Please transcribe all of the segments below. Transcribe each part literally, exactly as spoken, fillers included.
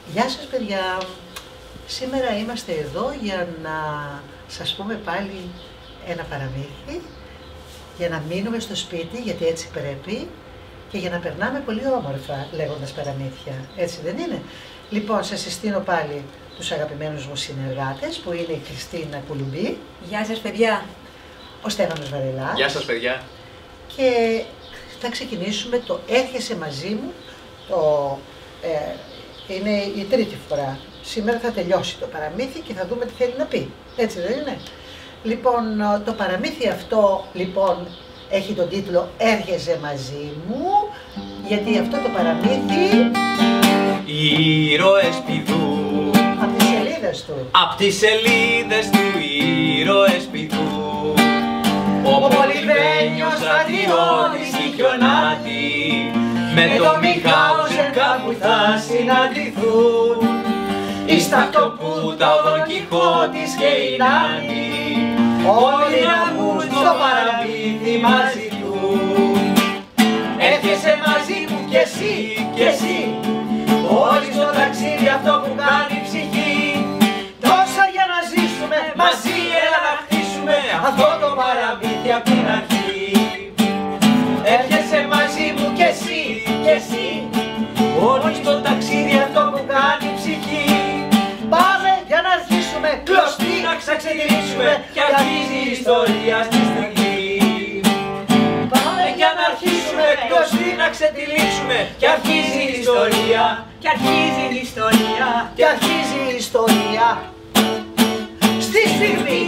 Γεια σας παιδιά, σήμερα είμαστε εδώ για να σας πούμε πάλι ένα παραμύθι, για να μείνουμε στο σπίτι γιατί έτσι πρέπει και για να περνάμε πολύ όμορφα λέγοντας παραμύθια, έτσι δεν είναι? Λοιπόν, σας συστήνω πάλι τους αγαπημένους μου συνεργάτες που είναι η Χριστίνα Κουλουμπή. Γεια σας παιδιά. Ο Στέφανος Βαρελάς. Γεια σας παιδιά. Και θα ξεκινήσουμε το «Έρχεσαι μαζί μου», το, ε, είναι η τρίτη φορά. Σήμερα θα τελειώσει το παραμύθι και θα δούμε τι θέλει να πει, έτσι δεν είναι? Λοιπόν, το παραμύθι αυτό λοιπόν έχει τον τίτλο «Έρχεσαι μαζί μου», γιατί αυτό το παραμύθι... Οι ήρωες πηδού. Από τις σελίδες του. Απ' τις σελίδες του οι ήρωες πηδού. Ο Πολυβένιος στρατιώτης Κικιονάτη με το Μιχάουζεν κάπου θα συναντηθούν. Εις ταυτοπούτα ο Δον Κιχώτης και η Νάνη όλοι να βγουν στο παραμύθι μαζί του. Έρχεσαι μαζί μου κι εσύ κι εσύ, όλοι στο ταξίδι αυτό που κάνει η ψυχή. Τόσα για να ζήσουμε μαζί, έλα να χτίσουμε αυτό το παραμύθι απ' την αρχή. Έρχεσαι μαζί μου κι εσύ κι εσύ, όλοι στο ταξίδι αυτό που κάνει η ψυχή. Πάμε για να αρχίσουμε, Κλωστή να ξεξετυλίσουμε κι αρχίζει η ιστορία στη στιγμή. Πάμε για να αρχίσουμε, κλωστή να ξετυλίσουμε κι αρχίζει η ιστορία. Και αρχίζει η ιστορία. και αρχίζει η ιστορία στη στιγμή.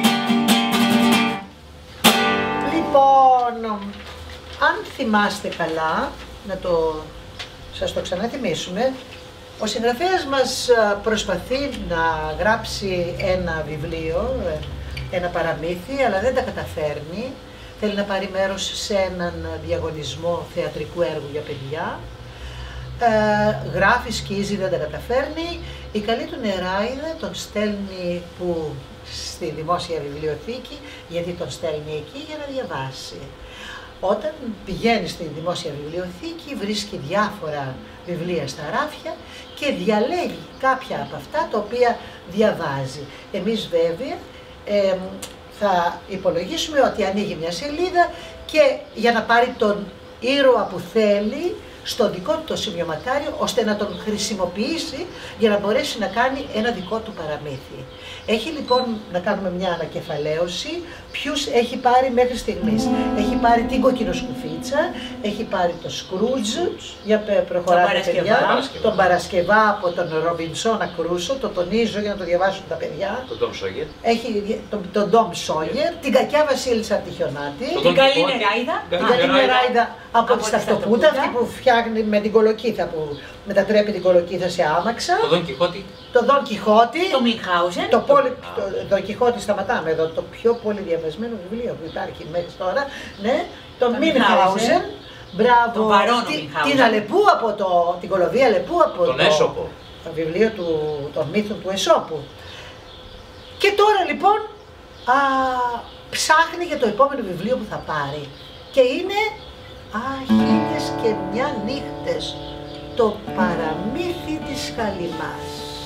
Λοιπόν, αν θυμάστε καλά, να το σας το ξαναθυμίσουμε, ο συγγραφέας μας προσπαθεί να γράψει ένα βιβλίο, ένα παραμύθι, αλλά δεν τα καταφέρνει. Θέλει να πάρει μέρος σε έναν διαγωνισμό θεατρικού έργου για παιδιά. Ε, γράφει, σκίζει, δεν τα καταφέρνει. Η καλή του νεράιδα τον στέλνει που, στη δημόσια βιβλιοθήκη, γιατί τον στέλνει εκεί για να διαβάσει. Όταν πηγαίνει στη δημόσια βιβλιοθήκη βρίσκει διάφορα βιβλία στα ράφια και διαλέγει κάποια από αυτά τα οποία διαβάζει. Εμείς βέβαια ε, θα υπολογίσουμε ότι ανοίγει μια σελίδα και για να πάρει τον ήρωα που θέλει στο δικό του το σημειωματάριο, ώστε να τον χρησιμοποιήσει για να μπορέσει να κάνει ένα δικό του παραμύθι. Έχει λοιπόν να κάνουμε μια ανακεφαλαίωση ποιους έχει πάρει μέχρι στιγμής. Έχει πάρει την Κοκκινοσκουφίτσα, έχει πάρει το Σκρούτζ, για προχωράτε παιδιά, τον Παρασκευά από τον Ρομπινσόνα Κρούσο, το τονίζω για να το διαβάσουν τα παιδιά. Τον Ντόμ Σόγερ. Έχει τον Ντόμ Σόγερ, την Κακιά Βασίλισσα από τη Χιονάτη, Την καλή νεράιδα. την καλή νεράιδα από τη Σταυτοπούτα, αυτή που φτιάχνει με την κολοκύθα, που μετατρέπει την κολοκύθα σε άμαξα. Το Δον Κιχώτη. Το Δον Κιχώτη. Το Μιχάουζεν. Το, πόλη, το Δον Κιχώτη, σταματάμε εδώ, το πιο πολύ διαβασμένο βιβλίο που υπάρχει μέχρι τώρα. Ναι, το Μινχάουζεν. Μπράβο. Το Βαρόνο Τη, Μινχάουζεν. την Αλεπού από το, την Κολοβία Αλεπού από Τον το, Έσοπο. το βιβλίο του, των μύθων του Εσώπου. Και τώρα λοιπόν α, ψάχνει για το επόμενο βιβλίο που θα πάρει. Και είναι «Α, χίλιες και μια νύχτες, το παραμύθι της Χαλιμάς».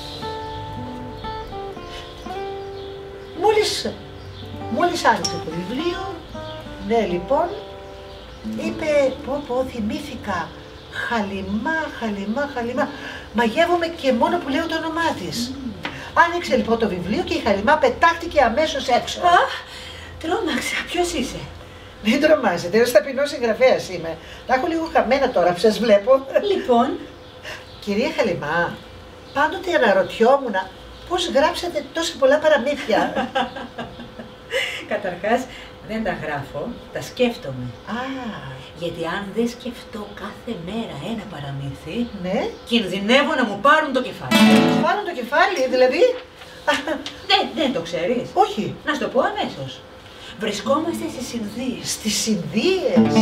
Μόλις, μόλις άνοιξε το βιβλίο, ναι λοιπόν, είπε πω πω θυμήθηκα, Χαλιμά, Χαλιμά, Χαλιμά, μαγεύομαι και μόνο που λέω το όνομά της. Mm. Άνοιξε λοιπόν το βιβλίο και η Χαλιμά πετάχτηκε αμέσως έξω. Α, τρόμαξα, ποιος είσαι? Μην τρομάζετε, ένας ταπεινός συγγραφέας είμαι. Τα έχω λίγο χαμένα τώρα που σας βλέπω. Λοιπόν. Κυρία Χαλιμά, πάντοτε αναρωτιόμουν πώς γράψατε τόσα πολλά παραμύθια. Καταρχάς, δεν τα γράφω, τα σκέφτομαι. Α, Γιατί αν δεν σκεφτώ κάθε μέρα ένα παραμύθι, ναι. κινδυνεύω να μου πάρουν το κεφάλι. Πάρουν το κεφάλι, δηλαδή. Δεν, δεν το ξέρεις. Όχι. Να σου το πω αμέσως. Βρισκόμαστε στις Ινδίες. Στις Ινδίες.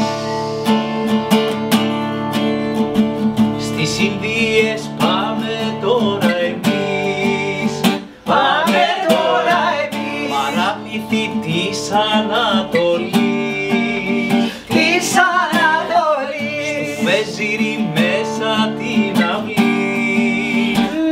Στις Ινδίες πάμε τώρα εμείς. Πάμε τώρα εμείς. Παραμύθι της Ανατολής. Της Ανατολής. Στου Βεζίρι μέσα την αυλή.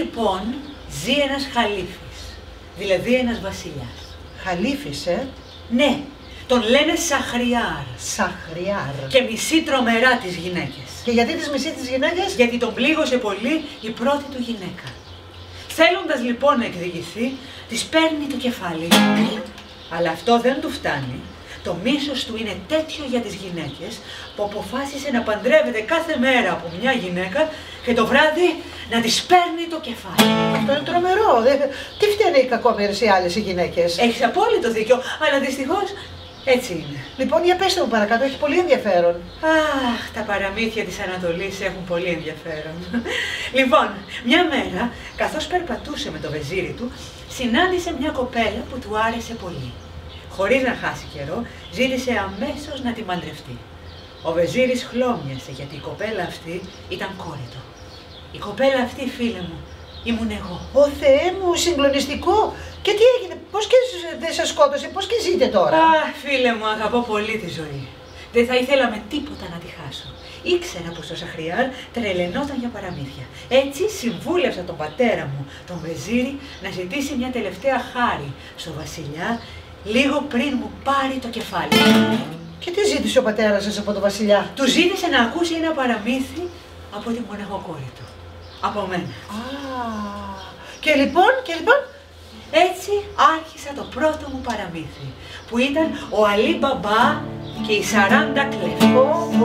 λοιπόν ζει ένας χαλίφης, δηλαδή ένας βασιλιάς. Χαλίφης, ε? Ναι, τον λένε Σαχριάρ. Σαχριάρ. Και μισεί τρομερά τις γυναίκες. Και γιατί τις μισεί τις γυναίκες? Γιατί τον πλήγωσε πολύ η πρώτη του γυναίκα. Θέλοντας λοιπόν να εκδικηθεί, της παίρνει το κεφάλι. Αλλά αυτό δεν του φτάνει. Το μίσος του είναι τέτοιο για τις γυναίκες που αποφάσισε να παντρεύεται κάθε μέρα από μια γυναίκα και το βράδυ να της παίρνει το κεφάλι. Αυτό είναι τρομερό. Δεν... Τι φταίνε οι κακόμοιρες οι άλλες οι γυναίκες? Έχεις απόλυτο δίκιο, αλλά δυστυχώς έτσι είναι. Λοιπόν, για πέστε μου παρακάτω, έχει πολύ ενδιαφέρον. Αχ, τα παραμύθια της Ανατολής έχουν πολύ ενδιαφέρον. Λοιπόν, μια μέρα, καθώς περπατούσε με το βεζίρι του, συνάντησε μια κοπέλα που του άρεσε πολύ. Χωρίς να χάσει καιρό, ζήτησε αμέσως να την παντρευτεί. Ο βεζίρης χλώμιασε γιατί η κοπέλα αυτή ήταν κόρη του. Η κοπέλα αυτή, φίλε μου, ήμουν εγώ. Ω Θεέ μου, συγκλονιστικό! Και τι έγινε, πώς και δεν σας σκότωσε, πώς και ζείτε τώρα? Αχ, φίλε μου, αγαπώ πολύ τη ζωή. Δεν θα ήθελα με τίποτα να τη χάσω. Ήξερα πως ο Σαχριάρ τρελαινόταν για παραμύθια. Έτσι συμβούλευσα τον πατέρα μου, τον βεζίρι, να ζητήσει μια τελευταία χάρη στο βασιλιά λίγο πριν μου πάρει το κεφάλι. Και τι ζήτησε ο πατέρας σας από τον βασιλιά? Του ζήτησε να ακούσει ένα παραμύθι από τη μοναχοκόρη του. Από μένα. Α, και λοιπόν, και λοιπόν. Έτσι άρχισα το πρώτο μου παραμύθι, που ήταν ο Αλί Μπαμπά και οι σαράντα κλέφτες.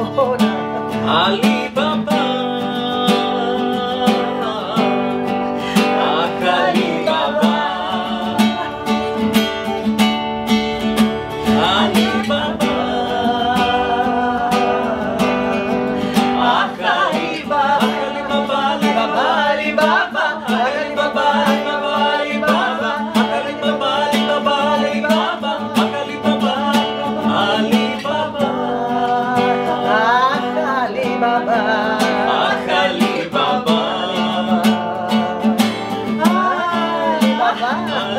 Αλί Μπαμπά, αχ Αλί Μπαμπά, Αλί Μπαμπά, αχ Αλί Μπαμπά, Αλί Μπαμπά, Αλί Μπαμπά, Αλί Μπαμπά, Αλί Μπαμπά, Αλί Μπαμπά, Αλί Μπαμπά, Αλί Μπαμπά, Αλί Μπαμπά, Αλί Μπαμπά, Αχ, Αλί Μπαμπά, αχ Αλί Μπαμπά, Αλί Μπαμπά.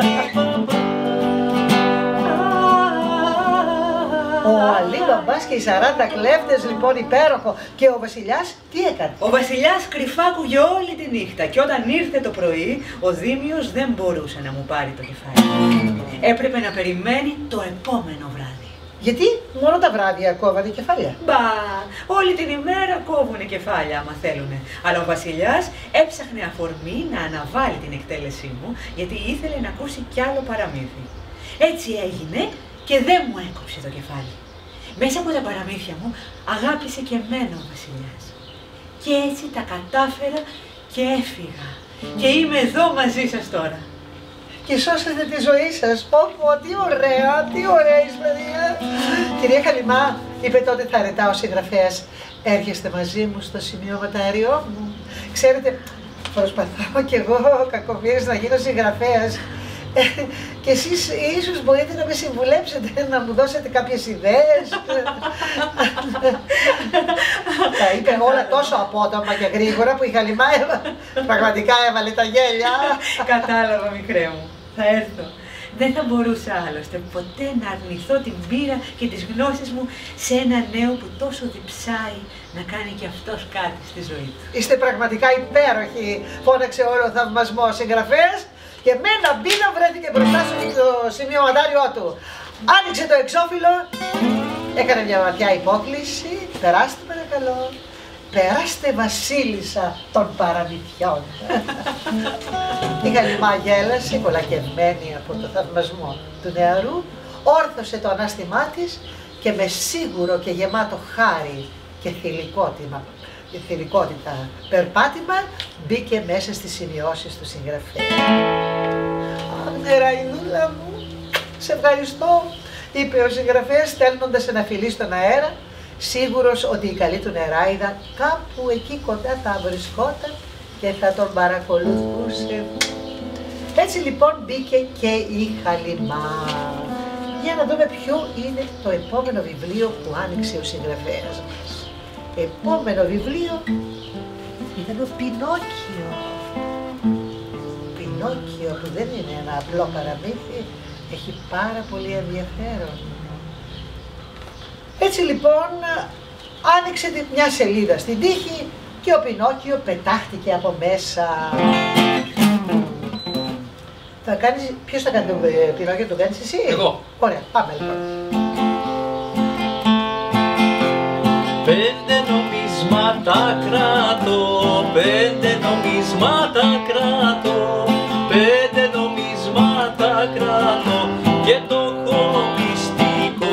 Ο Αλί Μπαμπάς και οι σαράντα κλέφτες, λοιπόν, υπέροχο. Και ο βασιλιάς τι έκανε? Ο βασιλιάς κρυφά άκουγε όλη τη νύχτα και όταν ήρθε το πρωί, ο Δήμιος δεν μπορούσε να μου πάρει το κεφάλι. Έπρεπε να περιμένει το επόμενο βράδυ. Γιατί μόνο τα βράδια κόβανε κεφάλια? Μπα, όλη την ημέρα κόβουνε κεφάλια άμα θέλουνε. Αλλά ο βασιλιάς έψαχνε αφορμή να αναβάλει την εκτέλεσή μου, γιατί ήθελε να ακούσει κι άλλο παραμύθι. Έτσι έγινε και δεν μου έκοψε το κεφάλι. Μέσα από τα παραμύθια μου αγάπησε και εμένα ο βασιλιάς. Και έτσι τα κατάφερα και έφυγα. Και είμαι εδώ μαζί σας τώρα. Και σώσατε τη ζωή σας. Πω πω, τι ωραία, τι ωραία είσαι, παιδιά. Κυρία Χαλιμά, είπε τότε θαρετά ο συγγραφέας, έρχεστε μαζί μου στο σημειωματάριό μου. Ξέρετε, προσπαθώ κι εγώ κακομοίρης να γίνω συγγραφέας. Ε, και εσείς ίσως μπορείτε να με συμβουλέψετε, να μου δώσετε κάποιες ιδέες. Τα είπε όλα τόσο απότομα και γρήγορα που η Χαλιμά πραγματικά έβαλε τα γέλια. Κατάλαβα, μικρέ μου. Θα έρθω. Δεν θα μπορούσα άλλωστε ποτέ να αρνηθώ την πείρα και τις γνώσεις μου σε ένα νέο που τόσο διψάει να κάνει και αυτός κάτι στη ζωή του. Είστε πραγματικά υπέροχοι, φώναξε όλο ο θαυμασμός συγγραφέας. Και με ένα μπίνα βρέθηκε μπροστά στο σημειωματάριό του. Άνοιξε το εξώφυλλο, έκανε μια ματιά υπόκληση. Περάστε παρακαλώ. Περάστε βασίλισσα των παραμυθιών. Η Χαλιμά γέλασε, κολακευμένη από το θαυμασμό του νεαρού, όρθωσε το ανάστημά της και με σίγουρο και γεμάτο χάρη και θηλυκότητα, θηλυκότητα περπάτημα μπήκε μέσα στις σημειώσεις του συγγραφέα. «Αχ, νεραϊνούλα μου, σε ευχαριστώ», είπε ο συγγραφέας στέλνοντας ένα φιλί στον αέρα, σίγουρος ότι η καλή του νεράιδα κάπου εκεί κοντά θα βρισκόταν και θα τον παρακολουθούσε. Έτσι λοιπόν μπήκε και η Χαλιμά. Για να δούμε ποιο είναι το επόμενο βιβλίο που άνοιξε ο συγγραφέας μας. Επόμενο βιβλίο ήταν ο Πινόκιο. Πινόκιο, που δεν είναι ένα απλό παραμύθι, έχει πάρα πολύ ενδιαφέρον. Έτσι λοιπόν άνοιξε μια σελίδα στην τύχη και ο Πινόκιο πετάχτηκε από μέσα. Θα κάνεις, ποιος θα κάνει το Πινόκιο, το κάνεις εσύ? Εγώ. Ωραία, πάμε λοιπόν. Πέντε νομίσματα κρατώ, πέντε νομίσματα κρατώ, πέντε νομίσματα κρατώ και το έχω μυστικό.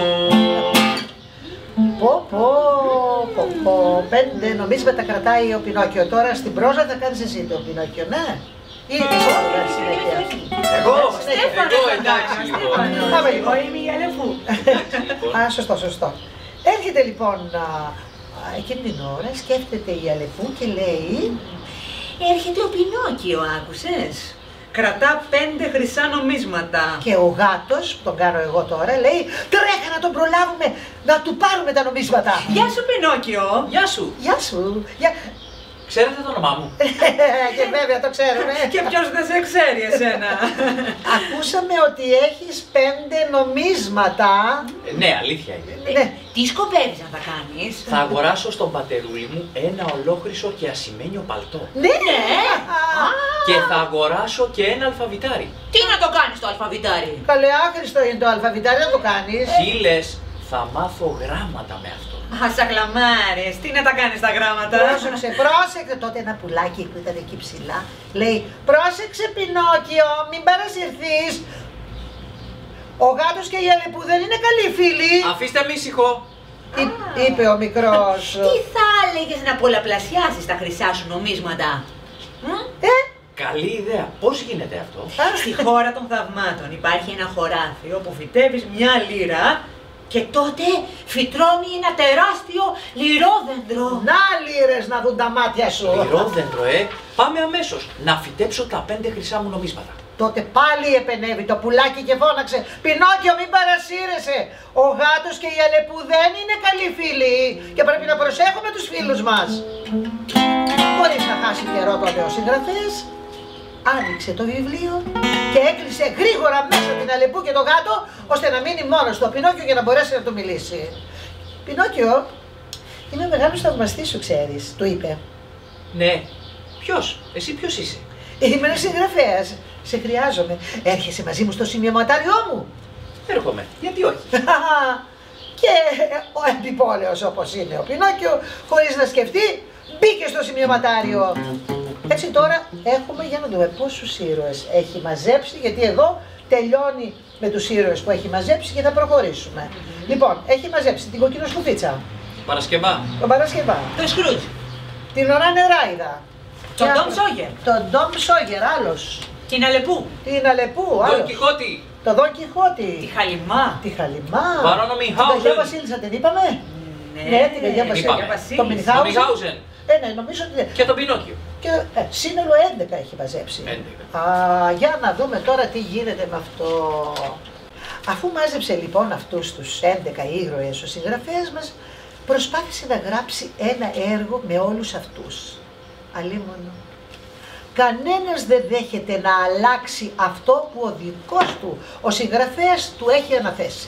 Πω πω, πω πω, πέντε νομίσματα κρατάει ο Πινόκιο. Τώρα στην πρόζα θα κάνεις εσύ το Πινόκιο, ναι? Ή εσύ θα κάνεις συνέχεια? Εγώ, Στέφανο, εγώ εντάξει λοιπόν. Πάμε Εγώ λοιπόν. είμαι η Αλεφού. Εντάξει, λοιπόν. Α, σωστό, σωστό. Έρχεται λοιπόν α, α, εκείνη την ώρα, σκέφτεται η Αλεπού και λέει... Έρχεται ο Πινόκιο, άκουσες. Κρατά πέντε χρυσά νομίσματα. Και ο γάτος, που τον κάνω εγώ τώρα, λέει τρέχα να τον προλάβουμε, να του πάρουμε τα νομίσματα. Γεια σου Πινόκιο. Γεια σου. Γεια σου. Γεια... Ξέρετε το όνομά μου? Και βέβαια το ξέρουμε. Και ποιος δεν σε ξέρει εσένα. Ακούσαμε ότι έχεις πέντε νομίσματα. Ε, ναι, αλήθεια είναι. Ναι. Τι σκοπεύεις να τα κάνεις? Θα αγοράσω στον πατερούλη μου ένα ολόχρυσο και ασημένιο παλτό. Ναι. Και θα αγοράσω και ένα αλφαβητάρι. Τι να το κάνεις το αλφαβητάρι? Καλέ, άχρηστο είναι το αλφαβητάρι, να το κάνεις. Τι λες, θα μάθω γράμματα με αυτό. Α, σακλαμάρες, τι να τα κάνεις τα γράμματα? Πρόσεξε, πρόσεξε. Τότε ένα πουλάκι που ήταν εκεί ψηλά λέει πρόσεξε Πινόκιο, μην παρασυρθείς. Ο γάτος και η Αλεπού δεν είναι καλοί φίλοι. Αφήστε με ήσυχο. Εί- είπε ο μικρός. Τι θα έλεγες να πολλαπλασιάσεις τα χρυσά σου νομίσματα? Μ? Ε, Καλή ιδέα. Πώς γίνεται αυτό? Στη χώρα των θαυμάτων υπάρχει ένα χωράφι όπου φυτεύεις μια λίρα και τότε φυτρώνει ένα τεράστιο λιρόδεντρο. να λύρες να δουν τα μάτια σου. Λιρόδεντρο, ε. Πάμε αμέσως να φυτέψω τα πέντε χρυσά μου νομίσματα. Τότε πάλι επενέβη το πουλάκι και φώναξε «Πινόκιο, μην παρασύρεσαι! Ο γάτος και η Αλεπού δεν είναι καλοί φίλοι και πρέπει να προσέχουμε τους φίλους μας». Χωρίς να χάσει καιρό τότε ο συγγραφέας, άνοιξε το βιβλίο και έκλεισε γρήγορα μέσα την Αλεπού και το γάτο, ώστε να μείνει μόνος του ο Πινόκιο για να μπορέσει να του μιλήσει. «Πινόκιο, είμαι μεγάλος θαυμαστής σου, ξέρεις», του είπε. Ναι. Ποιος? Εσύ ποιος είσαι? «Είμαι ένας συγγραφέας. Σε χρειάζομαι. Έρχεσαι μαζί μου στο σημειωματάριό μου». Έρχομαι. Γιατί όχι? Και ο επιπόλαιος όπως είναι ο Πινόκιο, χωρίς να σκεφτεί, μπήκε στο σημειωματάριο. Έτσι τώρα έχουμε, για να δούμε πόσους ήρωες έχει μαζέψει, γιατί εδώ τελειώνει με τους ήρωες που έχει μαζέψει και θα προχωρήσουμε. Λοιπόν, έχει μαζέψει την κοκκινοσκουφίτσα, Παρασκευά. τον Παρασκευά, Το Σκρούτζ, την Ωρά Νεράιδα, τον και Ντόμ άλλο- Σόγερ, τον Ντόμ Σόγερ, άλλος, την Αλεπού, την Αλεπού, Δον άλλος, Κιχώτη. τον Δον τη Κιχώτη, Χαλιμά. τη Χαλιμά, Βαρόνο την Μινχάουζεν. Καγιά Βασίλισσα την είπαμε. Ναι, την Καγιά είπαμε. Βασίλισσα. Το Τον Μινχάουζεν. Μινχάουζεν. Ε, ναι, νομίζω ότι ναι. Και τον Πινόκιο. Και ε, σύνολο έντεκα έχει μαζέψει. έντεκα. Α, για να δούμε τώρα τι γίνεται με αυτό. Αφού μάζεψε λοιπόν αυτούς τους έντεκα ήρωες, ο συγγραφέας μας προσπάθησε να γράψει ένα έργο με όλους αυτούς. Αλίμονο. Κανένας δεν δέχεται να αλλάξει αυτό που ο δικός του, ο συγγραφέας του έχει αναθέσει.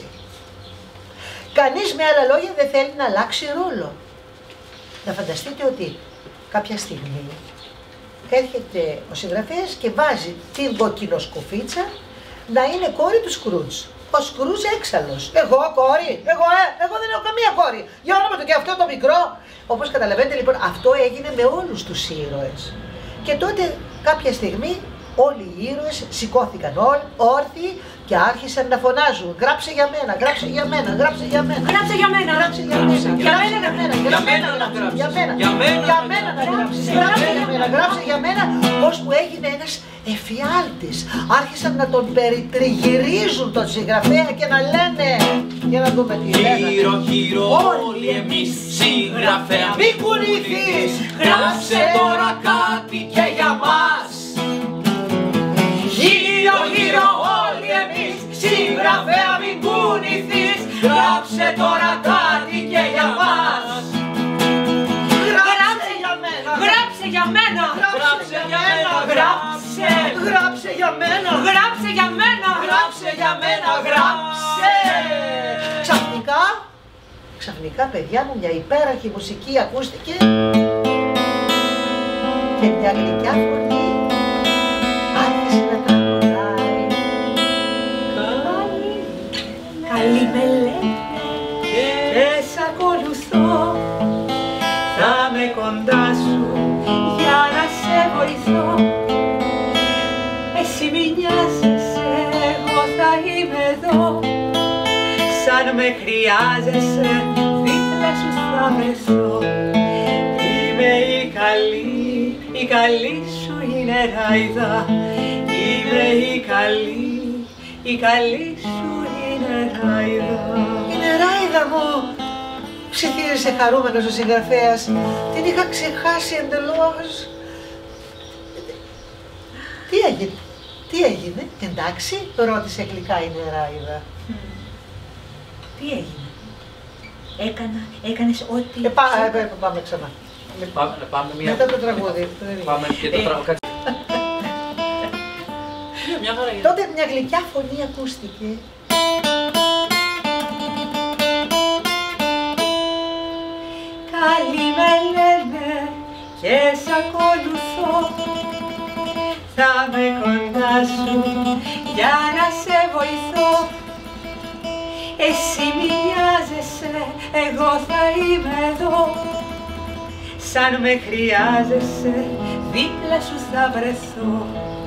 Κανείς με άλλα λόγια δεν θέλει να αλλάξει ρόλο. Να φανταστείτε ότι κάποια στιγμή έρχεται ο συγγραφέας και βάζει την κοκκινοσκουφίτσα να είναι κόρη του Σκρούτζ. Ο Σκρούτζ έξαλλος. Εγώ κόρη, εγώ ε, εγώ δεν έχω καμία κόρη. Για όνομα του και αυτό το μικρό. Όπως καταλαβαίνετε λοιπόν αυτό έγινε με όλους τους ήρωες. Και τότε κάποια στιγμή όλοι οι ήρωες σηκώθηκαν όλοι όρθιοι και άρχισαν να φωνάζουν «Γράψε για μένα, γράψε για μένα, γράψε για μένα». Γράψε για μένα, Γράψε για μένα, για γράψε μένα, για μένα, για μένα να γράψε γράψεις, για μένα, για μένα για να μένα να γράψεις, γράψεις, γράψε για μένα, γράψε για μένα, ώσπου έγινε ένας εφιάλτης. Άρχισαν να τον περιτριγυρίζουν τον συγγραφέα και να λένε, για να δούμε τι λένε. Γύρω γύρω όλοι εμείς συγγραφέα Μη κουνηθείς, γράψε τώρα κάτι και για μας. Γύρω γύρω όλοι εμείς συγγραφέα μην κουνηθείς, γράψε τώρα κάτι και για μας. Γράψε για μένα, Γράψε για μένα, Γράψε για μένα, γράψε. γράψε για μένα, γράψε για μένα, Γράψε για μένα, γράψε. Ξαφνικά, ξαφνικά παιδιά μου μια υπέροχη μουσική ακούστηκε και μια γλυκιά φωνή άρχισε να τραγουδάει. βοηθώ. Εσύ μη νοιάζεσαι, εγώ θα είμαι εδώ. Σαν με χρειάζεσαι, δίπλα σου θα βρεθώ. Είμαι η καλή, η καλή σου η νεράιδα. Είμαι η καλή, η καλή σου η νεράιδα. Η νεράιδα μου, ψιθύρισε χαρούμενος ο συγγραφέας. Την είχα ξεχάσει εντελώς. Τι έγινε, τι έγινε, εντάξει, ρώτησε γλυκά η νεράιδα. Mm. Τι έγινε, έκανα, έκανες ό,τι... Ε, πά, ε, ε, πάμε ξανά. Πάμε, πάμε μια... Μετά το τραγούδι. Πάμε και το τραγούδι. Μια χαρά. Τότε μια γλυκιά φωνή ακούστηκε. Καλή με λένε και σ' ακολουθώ. Θα με κοντά σου για να σε βοηθώ. Εσύ μη νοιάζεσαι, εγώ θα είμαι εδώ. Σαν με χρειάζεσαι, δίπλα σου θα βρεθώ.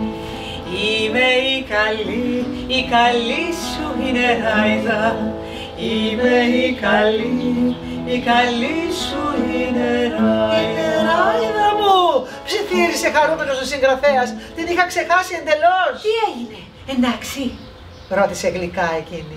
Είμαι η καλή, η καλή σου η νεράιδα. Είμαι η καλή, η καλή σου η νεράιδα. Η νεράιδα μου, ψιθύρισε χαρούμενος ο συγγραφέας. Την είχα ξεχάσει εντελώς. Τι έγινε, εντάξει, ρώτησε γλυκά εκείνη.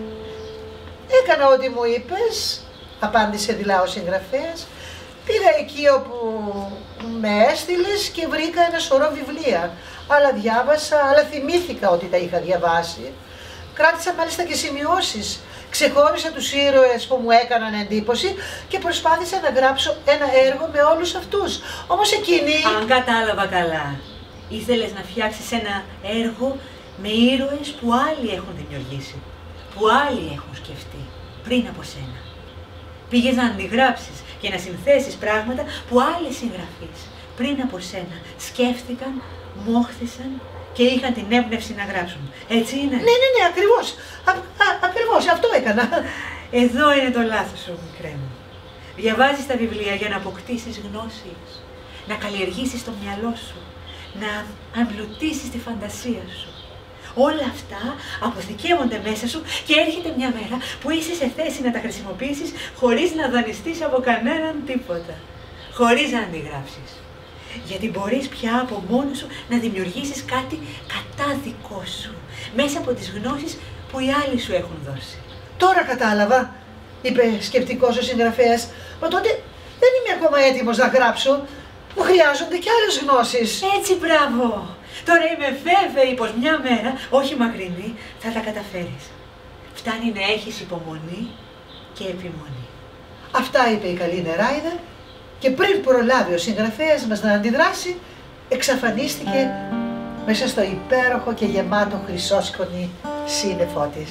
Έκανα ό,τι μου είπες, απάντησε δειλά ο συγγραφέας. Πήγα εκεί όπου με έστειλες και βρήκα ένα σωρό βιβλία. Άλλα διάβασα, αλλά θυμήθηκα ότι τα είχα διαβάσει. Κράτησα μάλιστα και σημειώσεις. Ξεχώρισα τους ήρωες που μου έκαναν εντύπωση και προσπάθησα να γράψω ένα έργο με όλους αυτούς. Όμως εκείνη... Αν κατάλαβα καλά, ήθελες να φτιάξεις ένα έργο με ήρωες που άλλοι έχουν δημιουργήσει, που άλλοι έχουν σκεφτεί πριν από σένα. Πήγες να αντιγράψεις και να συνθέσεις πράγματα που άλλοι συγγραφείς πριν από σένα σκέφτηκαν, μόχθησαν και είχαν την έμπνευση να γράψουν. Έτσι είναι? Ναι, ναι, ναι, ακριβώς. Α, α, ακριβώς, αυτό έκανα. Εδώ είναι το λάθος σου, μικρέ μου. Διαβάζεις τα βιβλία για να αποκτήσεις γνώσεις, να καλλιεργήσεις το μυαλό σου, να αμπλουτίσεις τη φαντασία σου. Όλα αυτά αποθηκεύονται μέσα σου και έρχεται μια μέρα που είσαι σε θέση να τα χρησιμοποιήσεις χωρίς να δανειστείς από κανέναν τίποτα. Χωρίς να αντιγράψεις. Γιατί μπορείς πια από μόνο σου να δημιουργήσεις κάτι κατάδικό σου, μέσα από τις γνώσεις που οι άλλοι σου έχουν δώσει. Τώρα κατάλαβα, είπε σκεπτικός ο συγγραφέας, μα τότε δεν είμαι ακόμα έτοιμος να γράψω. Μου χρειάζονται κι άλλες γνώσεις. Έτσι, μπράβο! Τώρα είμαι βέβαιη πως μια μέρα, όχι μακρινή, θα τα καταφέρεις. Φτάνει να έχεις υπομονή και επιμονή. Αυτά είπε η καλή νεράιδα και πριν προλάβει ο συγγραφέας μας να αντιδράσει, εξαφανίστηκε μέσα στο υπέροχο και γεμάτο χρυσόσκονη σύννεφό της.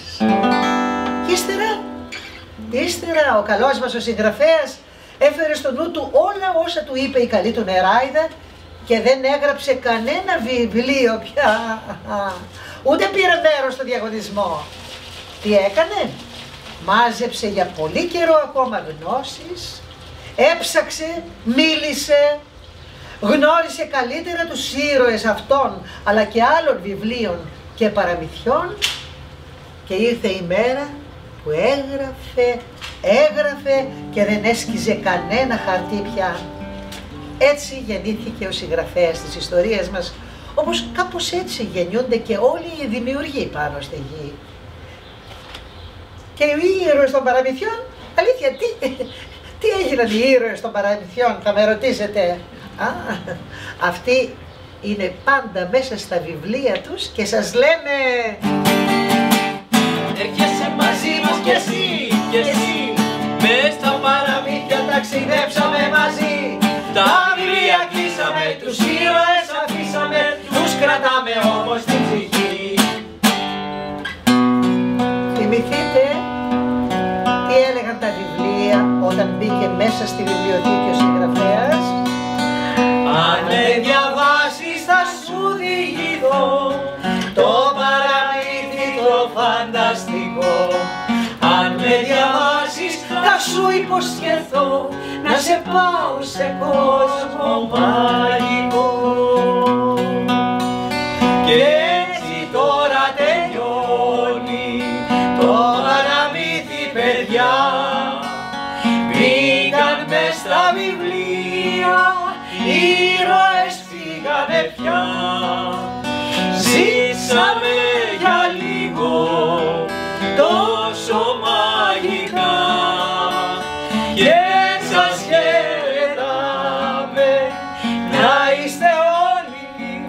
Και ύστερα, ύστερα ο καλός μας ο συγγραφέας έφερε στο νου του όλα όσα του είπε η καλή του νεράιδα και δεν έγραψε κανένα βιβλίο πια, ούτε πήρε μέρος στο διαγωνισμό. Τι έκανε? Μάζεψε για πολύ καιρό ακόμα γνώσεις, έψαξε, μίλησε, γνώρισε καλύτερα τους ήρωες αυτών αλλά και άλλων βιβλίων και παραμυθιών και ήρθε η μέρα που έγραφε, έγραφε και δεν έσκιζε κανένα χαρτί πια. Έτσι γεννήθηκε ο συγγραφέας της ιστορίας μας, όπως κάπως έτσι γεννιούνται και όλοι οι δημιουργοί πάνω στη γη. Και οι ήρωες των παραμυθιών, αλήθεια, τι, τι έγιναν οι ήρωες των παραμυθιών, θα με ρωτήσετε. Α, αυτοί είναι πάντα μέσα στα βιβλία τους και σας λένε... Έρχεσαι μαζί μας κι εσύ, κι εσύ, μες στα παραμύθια ταξιδέψαμε μαζί. Τα βιβλία κλείσαμε, τους ήρωες αφήσαμε, τους κρατάμε όμως στην ψυχή. Θυμηθείτε τι έλεγαν τα βιβλία όταν μπήκε μέσα στη βιβλιοθήκη ο συγγραφέας. Αν με διαβάσεις θα σου διηγηθώ το παραμύθι το φανταστικό. Αν με διαβάσεις θα σου υποσχεθώ να σε πάω σε κόσμο μαγικό. πια. Ζήσαμε για λίγο τόσο μαγικά και σας χαιρετάμε, να είστε όλοι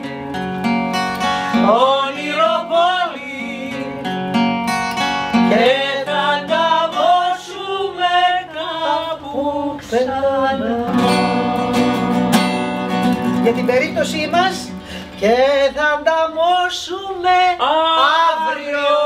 όνειρο πόλη και θα ανταμώσουμε κάπου ξανά. Για την περίπτωσή μας και θα ανταμώσουμε αύριο.